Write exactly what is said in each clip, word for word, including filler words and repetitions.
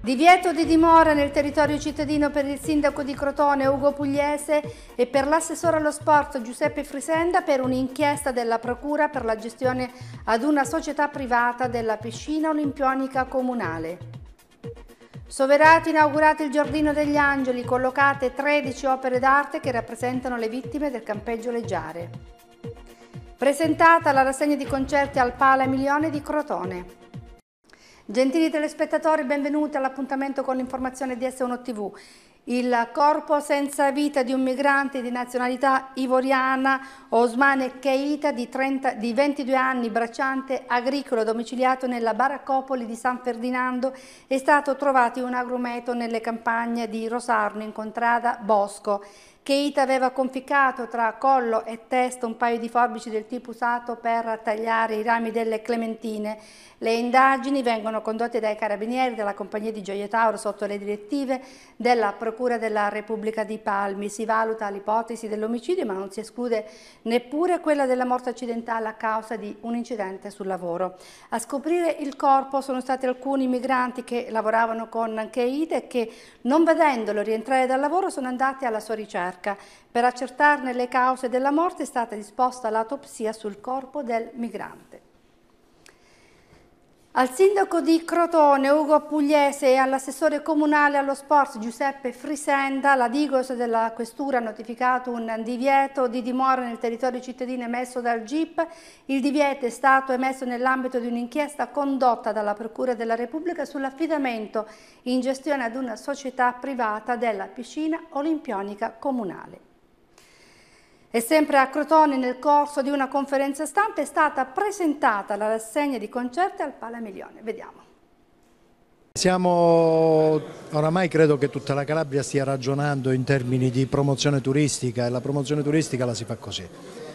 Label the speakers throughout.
Speaker 1: Divieto di dimora nel territorio cittadino per il sindaco di Crotone Ugo Pugliese e per l'assessore allo sport Giuseppe Frisenda per un'inchiesta della Procura per la gestione ad una società privata della piscina olimpionica comunale. Soverato inaugurato il Giardino degli Angeli, collocate tredici opere d'arte che rappresentano le vittime del campeggio leggiare. Presentata la rassegna di concerti al Pala Emilione di Crotone. Gentili telespettatori, benvenuti all'appuntamento con l'informazione di S uno tivù. Il corpo senza vita di un migrante di nazionalità ivoriana, Ousmane Keita, di, trenta, di ventidue anni, bracciante agricolo, domiciliato nella baraccopoli di San Ferdinando, è stato trovato in un agrumeto nelle campagne di Rosarno, in contrada Bosco. Keita aveva conficcato tra collo e testa un paio di forbici del tipo usato per tagliare i rami delle clementine. Le indagini vengono condotte dai carabinieri della compagnia di Gioia Tauro sotto le direttive della Procura della Repubblica di Palmi. Si valuta l'ipotesi dell'omicidio, ma non si esclude neppure quella della morte accidentale a causa di un incidente sul lavoro. A scoprire il corpo sono stati alcuni migranti che lavoravano con Keita e che, non vedendolo rientrare dal lavoro, sono andati alla sua ricerca. Per accertarne le cause della morte è stata disposta l'autopsia sul corpo del migrante. Al sindaco di Crotone Ugo Pugliese e all'assessore comunale allo sport Giuseppe Frisenda, la Digos della Questura ha notificato un divieto di dimora nel territorio cittadino emesso dal G I P. Il divieto è stato emesso nell'ambito di un'inchiesta condotta dalla Procura della Repubblica sull'affidamento in gestione ad una società privata della piscina olimpionica comunale. E sempre a Crotone, nel corso di una conferenza stampa, è stata presentata la rassegna di concerti al Pala Emilione. Vediamo.
Speaker 2: Siamo, oramai credo che tutta la Calabria stia ragionando in termini di promozione turistica, e la promozione turistica la si fa così.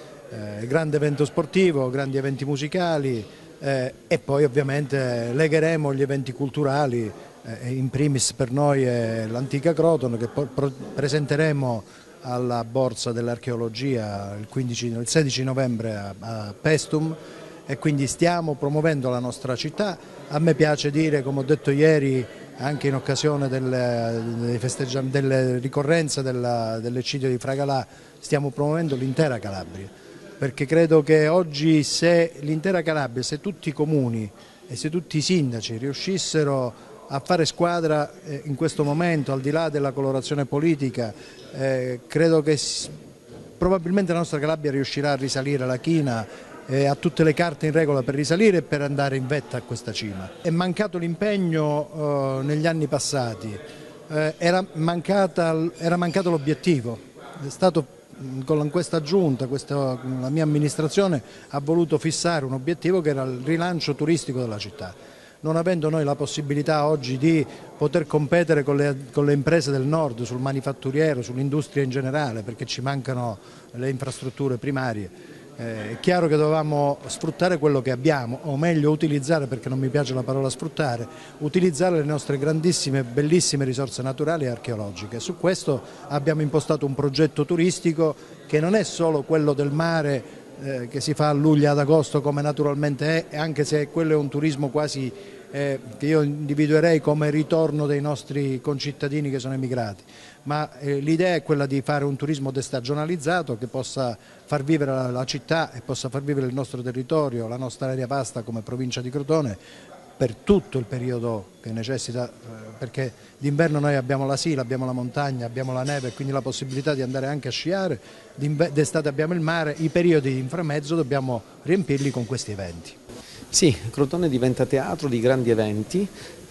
Speaker 2: Eh, grande evento sportivo, grandi eventi musicali eh, e poi ovviamente legheremo gli eventi culturali, eh, in primis per noi è l'antica Crotone, che presenteremo alla Borsa dell'Archeologia il, il sedici novembre a, a Pestum, e quindi stiamo promuovendo la nostra città. A me piace dire, come ho detto ieri anche in occasione delle, delle ricorrenze dell'eccidio di Fragalà, stiamo promuovendo l'intera Calabria, perché credo che oggi, se l'intera Calabria, se tutti i comuni e se tutti i sindaci riuscissero a fare squadra eh, in questo momento, al di là della colorazione politica, eh, credo che probabilmente la nostra Calabria riuscirà a risalire la china e ha tutte le carte in regola per risalire e per andare in vetta a questa cima. È mancato l'impegno eh, negli anni passati, eh, era, mancata, era mancato l'obiettivo. È stato, con questa giunta, questa, la mia amministrazione ha voluto fissare un obiettivo che era il rilancio turistico della città. Non avendo noi la possibilità oggi di poter competere con le, con le imprese del nord sul manifatturiero, sull'industria in generale, perché ci mancano le infrastrutture primarie, eh, è chiaro che dovevamo sfruttare quello che abbiamo, o meglio utilizzare, perché non mi piace la parola sfruttare, utilizzare le nostre grandissime, bellissime risorse naturali e archeologiche. Su questo abbiamo impostato un progetto turistico che non è solo quello del mare, Eh, che si fa a luglio ad agosto come naturalmente è, anche se quello è un turismo quasi eh, che io individuerei come ritorno dei nostri concittadini che sono emigrati, ma eh, l'idea è quella di fare un turismo destagionalizzato che possa far vivere la, la città e possa far vivere il nostro territorio, la nostra area vasta come provincia di Crotone, per tutto il periodo che necessita, perché d'inverno noi abbiamo la sila, abbiamo la montagna, abbiamo la neve e quindi la possibilità di andare anche a sciare, d'estate abbiamo il mare, i periodi di inframezzo dobbiamo riempirli con questi eventi.
Speaker 3: Sì, Crotone diventa teatro di grandi eventi,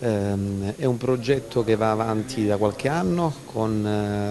Speaker 3: ehm, è un progetto che va avanti da qualche anno con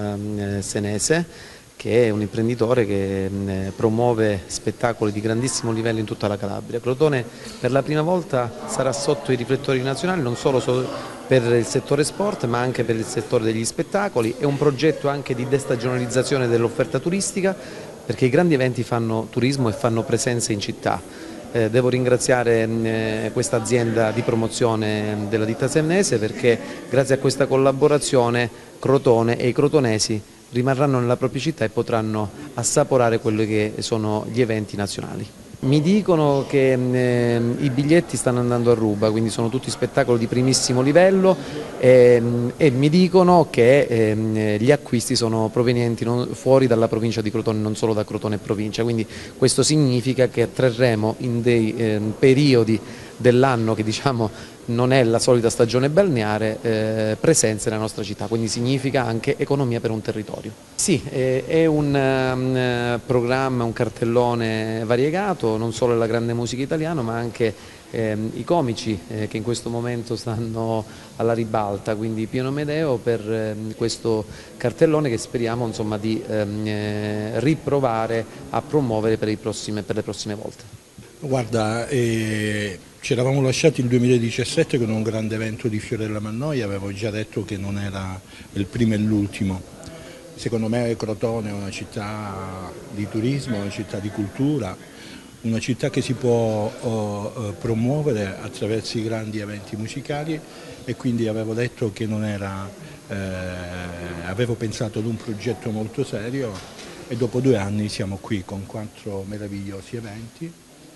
Speaker 3: eh, Senese, che è un imprenditore che eh, promuove spettacoli di grandissimo livello in tutta la Calabria. Crotone per la prima volta sarà sotto i riflettori nazionali, non solo so per il settore sport ma anche per il settore degli spettacoli. È un progetto anche di destagionalizzazione dell'offerta turistica, perché i grandi eventi fanno turismo e fanno presenza in città. Eh, devo ringraziare eh, questa azienda di promozione della ditta Senese, perché grazie a questa collaborazione Crotone e i crotonesi rimarranno nella propria città e potranno assaporare quelli che sono gli eventi nazionali. Mi dicono che eh, i biglietti stanno andando a ruba, quindi sono tutti spettacoli di primissimo livello e, e mi dicono che eh, gli acquisti sono provenienti non, fuori dalla provincia di Crotone, non solo da Crotone e provincia, quindi questo significa che attrarremo in dei eh, periodi dell'anno che diciamo non è la solita stagione balneare eh, presenze nella nostra città, quindi significa anche economia per un territorio. Sì, eh, è un um, programma, un cartellone variegato, non solo la grande musica italiana ma anche eh, i comici eh, che in questo momento stanno alla ribalta, quindi Pino Medeo per eh, questo cartellone che speriamo insomma, di eh, riprovare a promuovere per, i prossime, per le prossime volte.
Speaker 4: Guarda, eh, ci eravamo lasciati il duemiladiciassette con un grande evento di Fiorella Mannoia, avevo già detto che non era il primo e l'ultimo. Secondo me Crotone è una città di turismo, una città di cultura, una città che si può oh, promuovere attraverso i grandi eventi musicali e quindi avevo detto che non era, eh, avevo pensato ad un progetto molto serio e dopo due anni siamo qui con quattro meravigliosi eventi.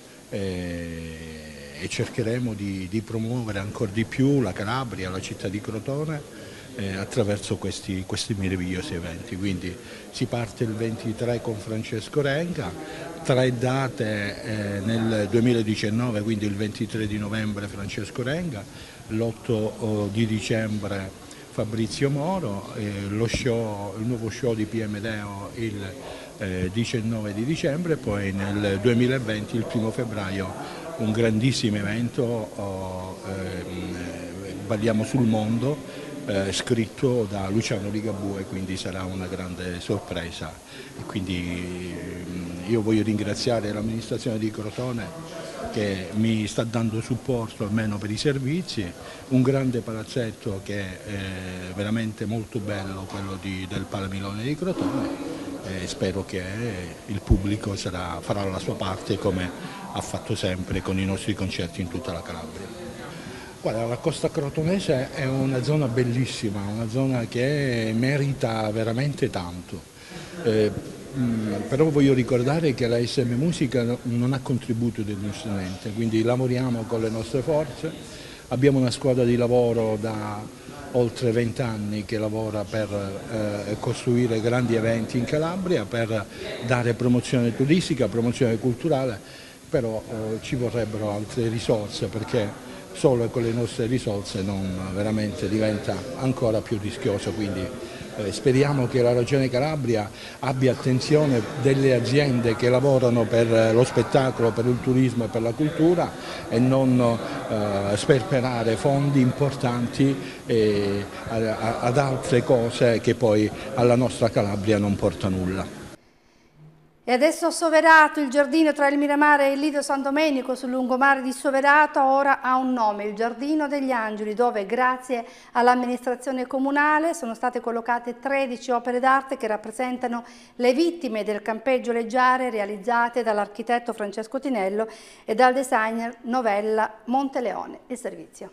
Speaker 4: E cercheremo di, di promuovere ancora di più la Calabria, la città di Crotone eh, attraverso questi, questi meravigliosi eventi. Quindi si parte il ventitré con Francesco Renga, tre date eh, nel duemiladiciannove, quindi il ventitré di novembre Francesco Renga, l'otto di dicembre Fabrizio Moro, eh, lo show, il nuovo show di P. Medeo il eh, diciannove di dicembre, poi nel duemilaventi, il primo febbraio, un grandissimo evento, oh, eh, Balliamo sul mondo, eh, scritto da Luciano Ligabue, quindi sarà una grande sorpresa. E quindi eh, io voglio ringraziare l'amministrazione di Crotone che mi sta dando supporto almeno per i servizi, un grande palazzetto che è veramente molto bello, quello di, del Palamilone di Crotone, e spero che il pubblico sarà, farà la sua parte come ha fatto sempre con i nostri concerti in tutta la Calabria. Guarda, la costa crotonese è una zona bellissima, una zona che merita veramente tanto. Eh, Però voglio ricordare che la S M Musica non ha contribuito delusamente, quindi lavoriamo con le nostre forze, abbiamo una squadra di lavoro da oltre vent'anni che lavora per eh, costruire grandi eventi in Calabria, per dare promozione turistica, promozione culturale, però eh, ci vorrebbero altre risorse perché solo con le nostre risorse non veramente diventa ancora più rischioso. Quindi Eh, speriamo che la Regione Calabria abbia attenzione delle aziende che lavorano per lo spettacolo, per il turismo e per la cultura e non eh, sperperare fondi importanti eh, ad altre cose che poi alla nostra Calabria non porta nulla.
Speaker 1: E adesso Soverato, il giardino tra il Miramare e il Lido San Domenico sul lungomare di Soverato ora ha un nome, il Giardino degli Angeli, dove grazie all'amministrazione comunale sono state collocate tredici opere d'arte che rappresentano le vittime del campeggio leggiare realizzate dall'architetto Francesco Tinello e dal designer Novella Monteleone. Il servizio.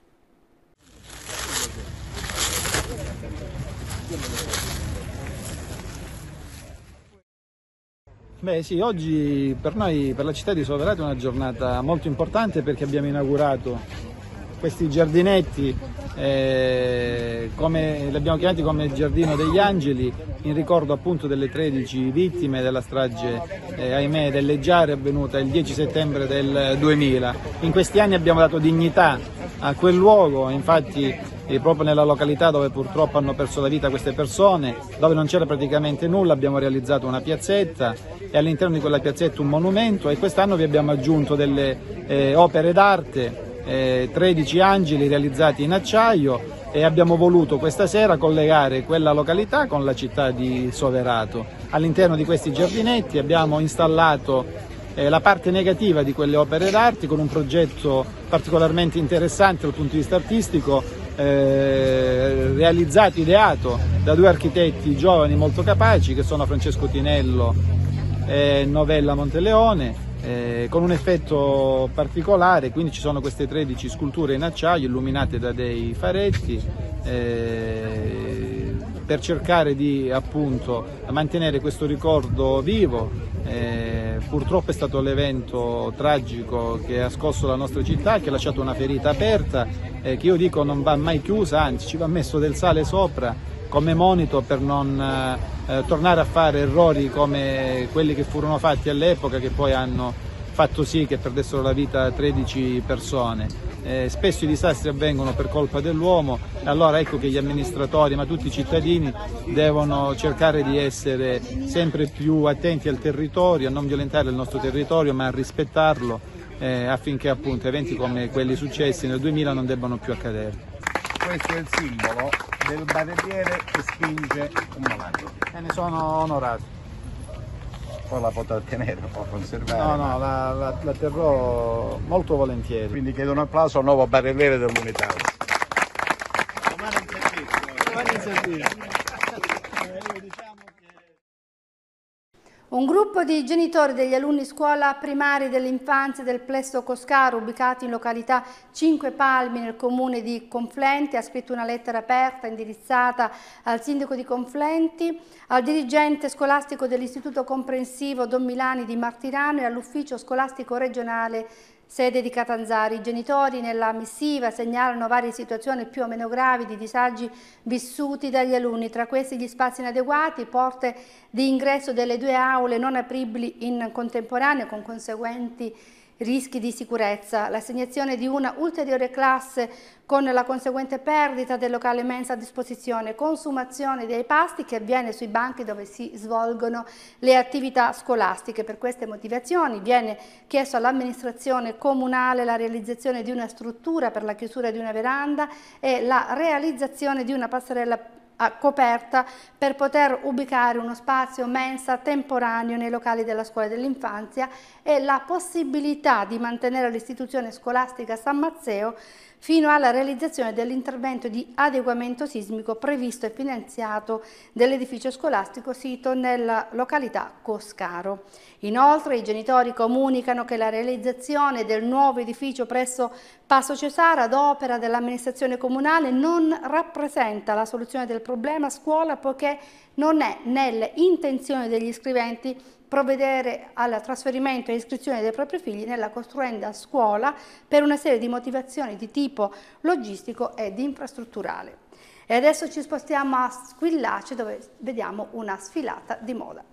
Speaker 5: Beh sì, oggi per noi, per la città di Soverato, è una giornata molto importante perché abbiamo inaugurato questi giardinetti, eh, come, li abbiamo chiamati come Giardino degli Angeli, in ricordo appunto delle tredici vittime della strage, eh, ahimè, del Leggiare avvenuta il dieci settembre del duemila. In questi anni abbiamo dato dignità a quel luogo, infatti e proprio nella località dove purtroppo hanno perso la vita queste persone, dove non c'era praticamente nulla, abbiamo realizzato una piazzetta e all'interno di quella piazzetta un monumento, e quest'anno vi abbiamo aggiunto delle eh, opere d'arte, eh, tredici angeli realizzati in acciaio, e abbiamo voluto questa sera collegare quella località con la città di Soverato. All'interno di questi giardinetti abbiamo installato eh, la parte negativa di quelle opere d'arte con un progetto particolarmente interessante dal punto di vista artistico, Eh, realizzato, ideato da due architetti giovani molto capaci che sono Francesco Tinello e Novella Monteleone, eh, con un effetto particolare. Quindi ci sono queste tredici sculture in acciaio illuminate da dei faretti, eh, per cercare di appunto mantenere questo ricordo vivo, eh, purtroppo è stato l'evento tragico che ha scosso la nostra città, che ha lasciato una ferita aperta, eh, che io dico non va mai chiusa, anzi ci va messo del sale sopra come monito per non eh, tornare a fare errori come quelli che furono fatti all'epoca, che poi hanno fatto sì che perdessero la vita tredici persone. Eh, spesso i disastri avvengono per colpa dell'uomo, e allora ecco che gli amministratori, ma tutti i cittadini, devono cercare di essere sempre più attenti al territorio, a non violentare il nostro territorio, ma a rispettarlo, eh, affinché appunto eventi come quelli successi nel duemila non debbano più accadere.
Speaker 6: Questo è il simbolo del barelliere che spinge un malato.
Speaker 5: E ne sono onorato.
Speaker 6: Poi la foto da tenere, può conservare.
Speaker 5: No, no, la, la, la terrò molto volentieri.
Speaker 6: Quindi chiedo un applauso al nuovo barelliere dell'Unità.
Speaker 5: Domani in servizio.
Speaker 1: Un gruppo di genitori degli alunni scuola primari dell'infanzia del Plesso Coscaro, ubicati in località Cinque Palmi nel comune di Conflenti, ha scritto una lettera aperta indirizzata al sindaco di Conflenti, al dirigente scolastico dell'Istituto Comprensivo Don Milani di Martirano e all'ufficio scolastico regionale sede di Catanzaro. I genitori nella missiva segnalano varie situazioni più o meno gravi di disagi vissuti dagli alunni, tra questi gli spazi inadeguati, porte di ingresso delle due aule non apribili in contemporanea con conseguenti rischi di sicurezza, l'assegnazione di una ulteriore classe con la conseguente perdita del locale mensa a disposizione, consumazione dei pasti che avviene sui banchi dove si svolgono le attività scolastiche. Per queste motivazioni viene chiesto all'amministrazione comunale la realizzazione di una struttura per la chiusura di una veranda e la realizzazione di una passerella coperta per poter ubicare uno spazio mensa temporaneo nei locali della scuola dell'infanzia e la possibilità di mantenere l'istituzione scolastica San Mazzeo fino alla realizzazione dell'intervento di adeguamento sismico previsto e finanziato dell'edificio scolastico sito nella località Coscaro. Inoltre i genitori comunicano che la realizzazione del nuovo edificio presso Passo Cesara ad opera dell'amministrazione comunale non rappresenta la soluzione del problema scuola, poiché non è nelle intenzioni degli iscriventi provvedere al trasferimento e iscrizione dei propri figli nella costruenda scuola per una serie di motivazioni di tipo logistico ed infrastrutturale. E adesso ci spostiamo a Squillace, dove vediamo una sfilata di moda.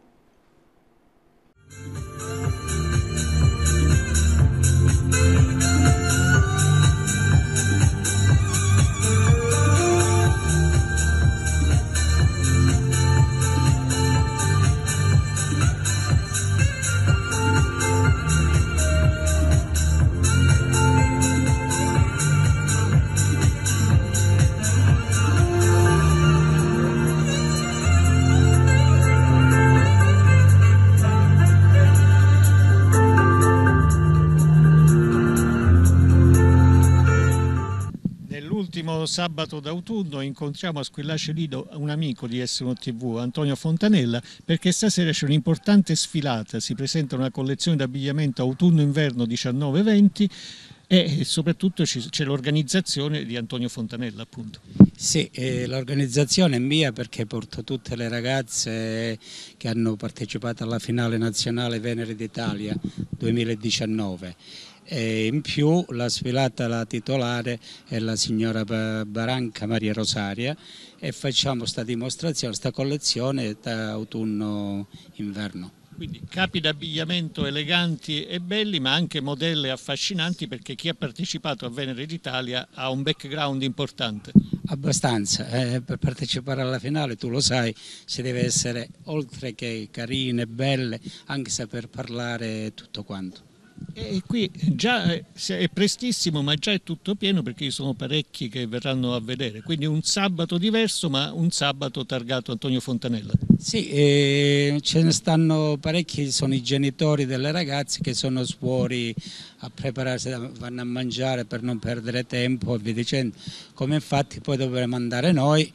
Speaker 7: L'ultimo sabato d'autunno incontriamo a Squillace Lido un amico di S uno T V, Antonio Fontanella, perché stasera c'è un'importante sfilata, si presenta una collezione d'abbigliamento autunno-inverno diciannove venti e soprattutto c'è l'organizzazione di Antonio Fontanella, appunto.
Speaker 8: Sì, eh, l'organizzazione è mia perché porto tutte le ragazze che hanno partecipato alla finale nazionale Venere d'Italia duemiladiciannove. E in più la sfilata, la titolare è la signora Baranca Maria Rosaria e facciamo questa dimostrazione, questa collezione da autunno-inverno.
Speaker 7: Quindi capi d'abbigliamento eleganti e belli, ma anche modelle affascinanti, perché chi ha partecipato a Venere d'Italia ha un background importante.
Speaker 8: Abbastanza, eh, per partecipare alla finale tu lo sai, si deve essere oltre che carine, belle, anche saper parlare tutto quanto.
Speaker 7: E qui già è prestissimo, ma già è tutto pieno, perché ci sono parecchi che verranno a vedere, quindi un sabato diverso, ma un sabato targato Antonio Fontanella.
Speaker 8: Sì, eh, ce ne stanno parecchi, sono i genitori delle ragazze che sono fuori a prepararsi, vanno a mangiare per non perdere tempo e via dicendo, come infatti poi dovremo andare noi.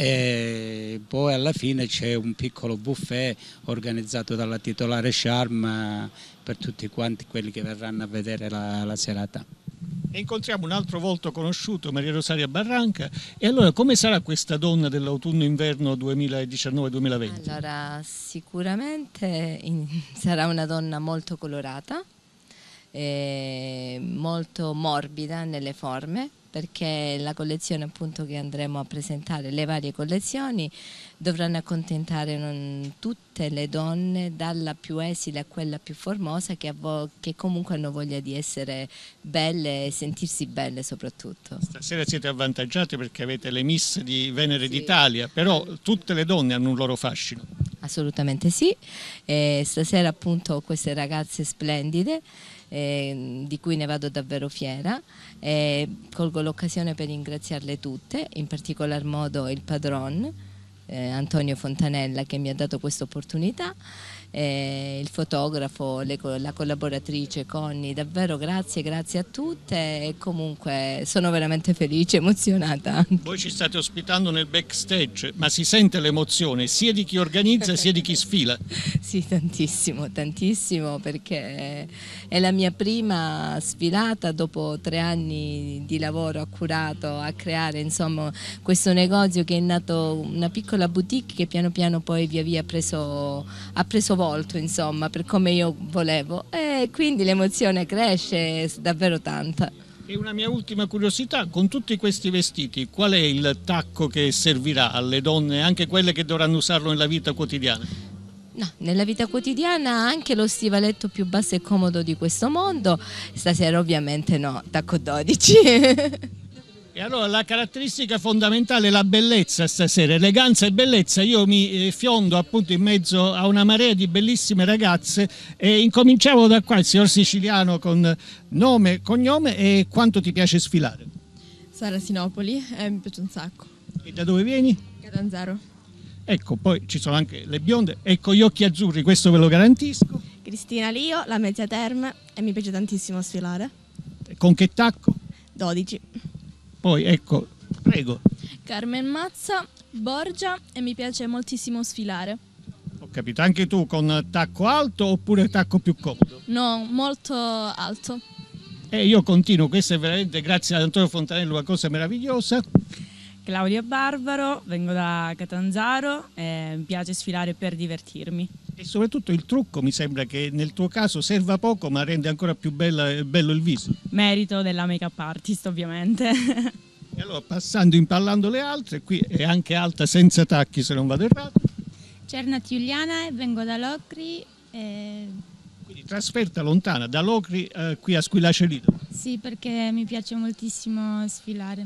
Speaker 8: E poi alla fine c'è un piccolo buffet organizzato dalla titolare Charm per tutti quanti quelli che verranno a vedere la, la serata.
Speaker 7: E incontriamo un altro volto conosciuto, Maria Rosaria Barranca. E allora come sarà questa donna dell'autunno-inverno duemiladiciannove duemilaventi?
Speaker 9: Allora, sicuramente in- sarà una donna molto colorata, eh, molto morbida nelle forme, perché la collezione appunto che andremo a presentare, le varie collezioni, dovranno accontentare non tutte le donne, dalla più esile a quella più formosa, che, a vo- che comunque hanno voglia di essere belle e sentirsi belle soprattutto.
Speaker 7: Stasera siete avvantaggiate perché avete le Miss di Venere
Speaker 9: Sì.
Speaker 7: d'Italia, però tutte le donne hanno un loro fascino.
Speaker 9: Assolutamente sì, e stasera appunto ho queste ragazze splendide, eh, di cui ne vado davvero fiera, e colgo l'occasione per ringraziarle tutte, in particolar modo il padron eh, Antonio Fontanella, che mi ha dato questa opportunità, eh, il fotografo, le co- la collaboratrice Conny, davvero grazie, grazie a tutte, e comunque sono veramente felice, emozionata anche.
Speaker 7: Voi ci state ospitando nel backstage, ma si sente l'emozione sia di chi organizza sia di chi sfila.
Speaker 9: Sì, tantissimo, tantissimo, perché è la mia prima sfilata dopo tre anni di lavoro accurato a creare, insomma, questo negozio che è nato una piccola boutique che piano piano poi via via ha preso, ha preso volto, insomma, per come io volevo, e quindi l'emozione cresce, è davvero tanta.
Speaker 7: E una mia ultima curiosità, con tutti questi vestiti, qual è il tacco che servirà alle donne, anche quelle che dovranno usarlo nella vita quotidiana?
Speaker 9: No, nella vita quotidiana anche lo stivaletto più basso e comodo di questo mondo, stasera ovviamente no, tacco dodici.
Speaker 7: E allora la caratteristica fondamentale è la bellezza stasera, eleganza e bellezza. Io mi eh, fiondo appunto in mezzo a una marea di bellissime ragazze e incominciamo da qua, il signor siciliano con nome, cognome e quanto ti piace sfilare.
Speaker 10: Sara Sinopoli, eh, mi piace un sacco.
Speaker 7: E da dove vieni?
Speaker 10: Catanzaro.
Speaker 7: Ecco, poi ci sono anche le bionde, ecco gli occhi azzurri, questo ve lo garantisco.
Speaker 10: Cristina Lio, la Mezzia Terme, e mi piace tantissimo sfilare.
Speaker 7: Con che tacco?
Speaker 10: dodici.
Speaker 7: Poi ecco, prego.
Speaker 11: Carmen Mazza, Borgia, e mi piace moltissimo sfilare.
Speaker 7: Ho capito, anche tu con tacco alto oppure tacco più comodo?
Speaker 11: No, molto alto.
Speaker 7: E io continuo, questo è veramente grazie ad Antonio Fontanello una cosa meravigliosa.
Speaker 12: Claudia Barbaro, vengo da Catanzaro e mi piace sfilare per divertirmi.
Speaker 7: E soprattutto il trucco mi sembra che nel tuo caso serva poco ma rende ancora più bella, bello il viso.
Speaker 12: Merito della make-up artist ovviamente.
Speaker 7: E allora passando impallando le altre, qui è anche alta senza tacchi se non vado errato.
Speaker 13: Cernat Giuliana e vengo da Locri. E...
Speaker 7: Quindi trasferta lontana da Locri eh, qui a Squillace Lido.
Speaker 13: Sì, perché mi piace moltissimo sfilare.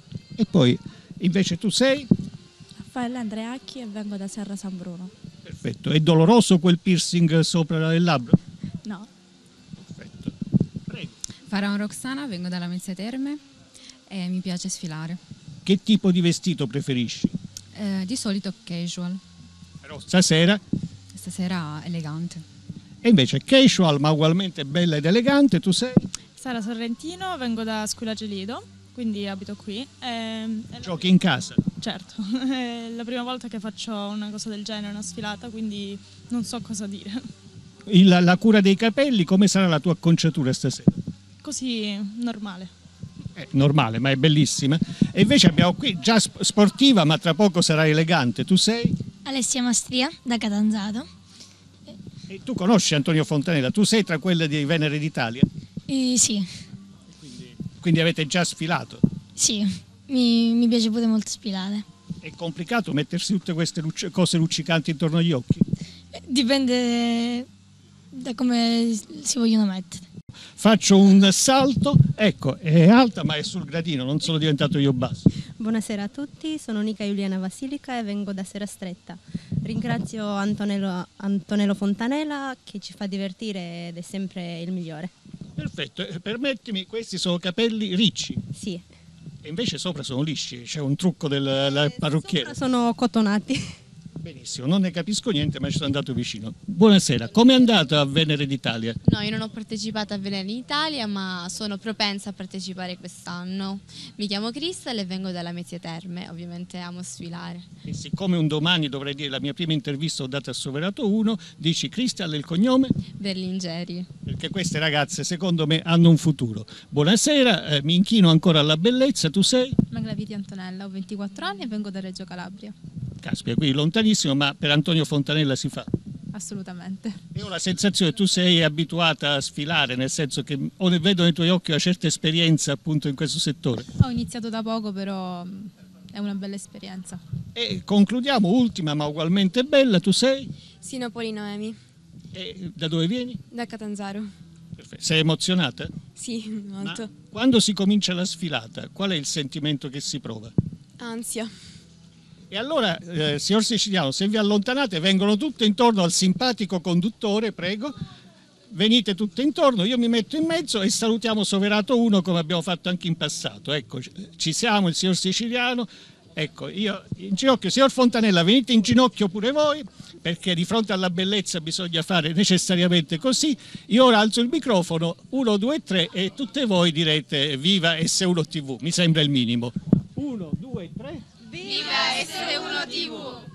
Speaker 7: E poi invece tu sei?
Speaker 10: Raffaella Andreacchi e vengo da Serra San Bruno.
Speaker 7: Perfetto, è doloroso quel piercing sopra il labbro?
Speaker 10: No.
Speaker 7: Perfetto, prego.
Speaker 14: Faraon Roxana, vengo dalla Mezzia Terme e mi piace sfilare.
Speaker 7: Che tipo di vestito preferisci?
Speaker 14: Eh, di solito casual,
Speaker 7: Però stasera?
Speaker 14: stasera elegante.
Speaker 7: E invece casual ma ugualmente bella ed elegante, tu sei?
Speaker 11: Sara Sorrentino, vengo da Squillace Lido, quindi abito qui. E...
Speaker 7: Giochi in casa?
Speaker 11: Certo, è la prima volta che faccio una cosa del genere, una sfilata, quindi non so cosa dire.
Speaker 7: Il, la cura dei capelli, come sarà la tua acconciatura stasera?
Speaker 11: Così, normale.
Speaker 7: È normale, ma è bellissima. E invece abbiamo qui già sp- sportiva, ma tra poco sarà elegante. Tu sei?
Speaker 13: Alessia Mastria, da Catanzaro.
Speaker 7: E tu conosci Antonio Fontanella, tu sei tra quelle di Venere d'Italia?
Speaker 13: Eh, sì,
Speaker 7: Quindi avete già sfilato.
Speaker 13: sì, mi, mi piace pure molto sfilare.
Speaker 7: È complicato mettersi tutte queste lucc- cose luccicanti intorno agli occhi?
Speaker 13: Dipende da come si vogliono mettere.
Speaker 7: Faccio un salto, ecco, è alta ma è sul gradino, non sono diventato io basso.
Speaker 15: Buonasera a tutti, sono Nica Giuliana Basilica e vengo da Sera Stretta. Ringrazio Antonello, Antonello Fontanella che ci fa divertire ed è sempre il migliore.
Speaker 7: Perfetto, eh, permettimi, questi sono capelli ricci.
Speaker 15: Sì.
Speaker 7: E invece sopra sono lisci, c'è un trucco del, del parrucchiere.
Speaker 15: Sono cotonati.
Speaker 7: benissimo, non ne capisco niente ma ci sono andato vicino. Buonasera, come è andato a Venere d'Italia?
Speaker 16: No, io non ho partecipato a Venere d'Italia, ma sono propensa a partecipare quest'anno. Mi chiamo Cristal e vengo dalla Mezzia Terme, ovviamente amo sfilare.
Speaker 7: E siccome un domani dovrei dire la mia prima intervista ho dato a Soverato uno, dici Cristal e il cognome?
Speaker 16: Berlingeri.
Speaker 7: Perché queste ragazze secondo me hanno un futuro. Buonasera, eh, mi inchino ancora alla bellezza, tu sei?
Speaker 17: Maglaviti Antonella, ho ventiquattro anni e vengo da Reggio Calabria.
Speaker 7: Caspita, qui lontanissimo, ma per Antonio Fontanella si fa.
Speaker 17: Assolutamente.
Speaker 7: Io ho la sensazione che tu sei abituata a sfilare, nel senso che o ne vedo nei tuoi occhi una certa esperienza appunto in questo settore.
Speaker 17: Ho iniziato da poco, però è una bella esperienza.
Speaker 7: E concludiamo, ultima ma ugualmente bella, tu sei?
Speaker 18: Sinopoli Noemi.
Speaker 7: E da dove vieni?
Speaker 18: Da Catanzaro.
Speaker 7: Perfetto. Sei emozionata?
Speaker 18: Sì, molto.
Speaker 7: Ma quando si comincia la sfilata, qual è il sentimento che si prova?
Speaker 18: Ansia.
Speaker 7: E allora, eh, signor Siciliano, se vi allontanate vengono tutte intorno al simpatico conduttore, prego, venite tutte intorno, io mi metto in mezzo e salutiamo Soverato uno come abbiamo fatto anche in passato. Ecco, ci siamo, il signor Siciliano, ecco, io in ginocchio, signor Fontanella, venite in ginocchio pure voi, perché di fronte alla bellezza bisogna fare necessariamente così. Io ora alzo il microfono, uno, due, tre, e tutte voi direte viva S uno T V, mi sembra il minimo. Uno, due, tre...
Speaker 16: Viva S uno T V!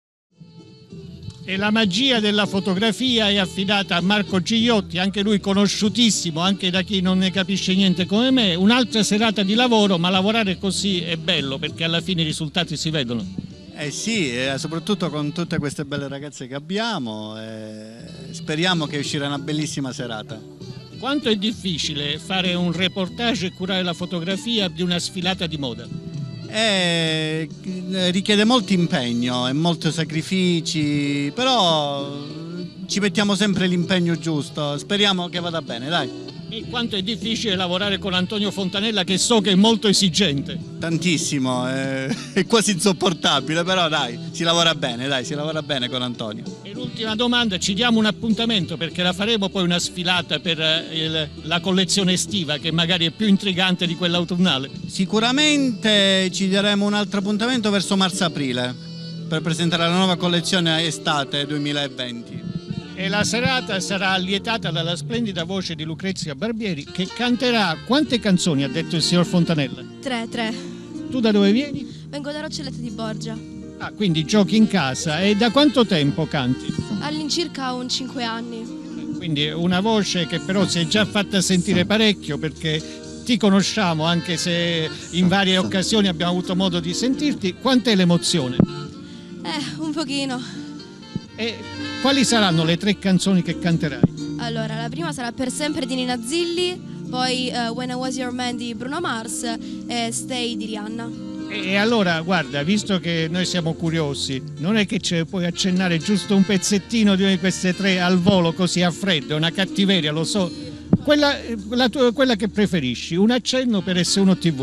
Speaker 7: E la magia della fotografia è affidata a Marco Gigliotti, anche lui conosciutissimo, anche da chi non ne capisce niente come me. Un'altra serata di lavoro, ma lavorare così è bello perché alla fine i risultati si vedono.
Speaker 19: Eh sì, eh, soprattutto con tutte queste belle ragazze che abbiamo, eh, speriamo che uscirà una bellissima serata.
Speaker 7: Quanto è difficile fare un reportage e curare la fotografia di una sfilata di moda?
Speaker 19: Eh, richiede molto impegno e molti sacrifici, però ci mettiamo sempre l'impegno giusto, speriamo che vada bene, dai.
Speaker 7: E quanto è difficile lavorare con Antonio Fontanella, che so che è molto esigente.
Speaker 19: Tantissimo, eh, è quasi insopportabile, però dai, si lavora bene, dai, si lavora bene con Antonio.
Speaker 7: E l'ultima domanda, ci diamo un appuntamento perché la faremo poi una sfilata per il, la collezione estiva che magari è più intrigante di quella autunnale.
Speaker 19: Sicuramente ci daremo un altro appuntamento verso marzo-aprile per presentare la nuova collezione estate duemilaventi.
Speaker 7: E la serata sarà allietata dalla splendida voce di Lucrezia Barbieri che canterà quante canzoni ha detto il signor Fontanella?
Speaker 10: Tre, tre.
Speaker 7: Tu da dove vieni?
Speaker 10: Vengo da Roccelletta di Borgia.
Speaker 7: Ah, quindi giochi in casa. E da quanto tempo canti?
Speaker 10: All'incirca un cinque anni.
Speaker 7: Quindi una voce che però si è già fatta sentire parecchio perché ti conosciamo anche se in varie occasioni abbiamo avuto modo di sentirti. Quant'è l'emozione?
Speaker 10: Eh, un pochino.
Speaker 7: E quali saranno le tre canzoni che canterai?
Speaker 10: Allora, la prima sarà Per sempre di Nina Zilli, poi uh, When I Was Your Man di Bruno Mars e Stay di Rihanna.
Speaker 7: E allora, guarda, visto che noi siamo curiosi, non è che ci puoi accennare giusto un pezzettino di una di queste tre al volo così a freddo, è una cattiveria, lo so. Quella, la tua, quella che preferisci, un accenno per S uno T V.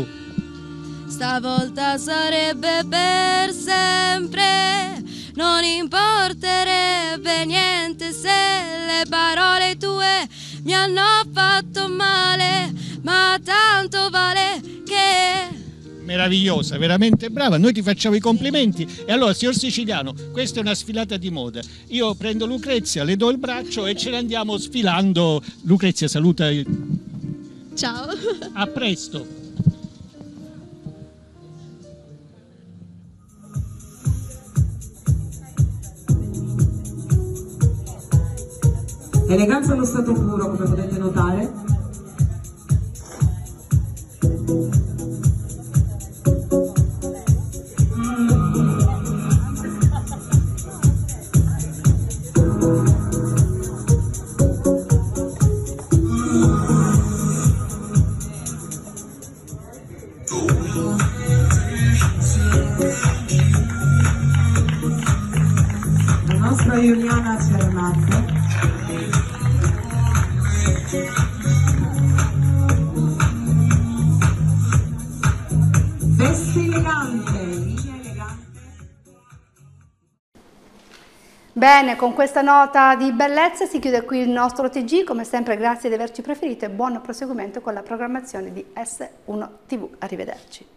Speaker 10: Stavolta sarebbe per sempre, non importerebbe niente se le parole tue mi hanno fatto male, ma tanto vale che...
Speaker 7: Meravigliosa, veramente brava, noi ti facciamo i complimenti. E allora, signor Siciliano, questa è una sfilata di moda. Io prendo Lucrezia, le do il braccio e ce ne andiamo sfilando. Lucrezia, saluta.
Speaker 10: Ciao.
Speaker 7: A presto.
Speaker 20: Eleganza allo stato puro, come potete notare. La nostra Giuliana Cernazzi. Vesti elegante, linea elegante.
Speaker 1: Bene, con questa nota di bellezza si chiude qui il nostro T G. Come sempre grazie di averci preferito e buon proseguimento con la programmazione di S uno T V. Arrivederci.